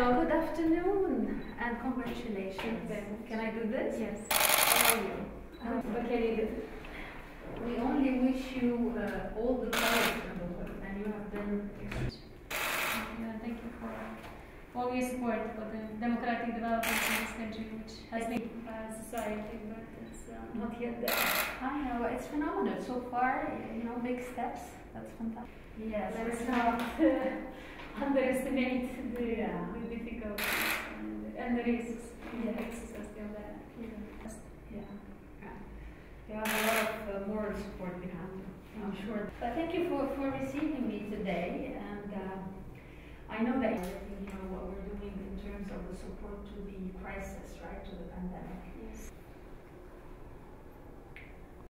Good afternoon and congratulations. Can I do this? Yes. How are you? What can you do? We only wish you all the courage in the world, and you have been. Thank you for all your support for the democratic development in this country, which has been society, but it's not yet there. I know, it's phenomenal. So far, big steps. That's fantastic. Yes. Let's not underestimate the difficulties and the risks. The risks are still there. Yeah. You have a lot of moral support behind you, I'm sure. But thank you for receiving me today, and I know that what we're doing in terms of the support to the crisis, right, to the pandemic. Yes.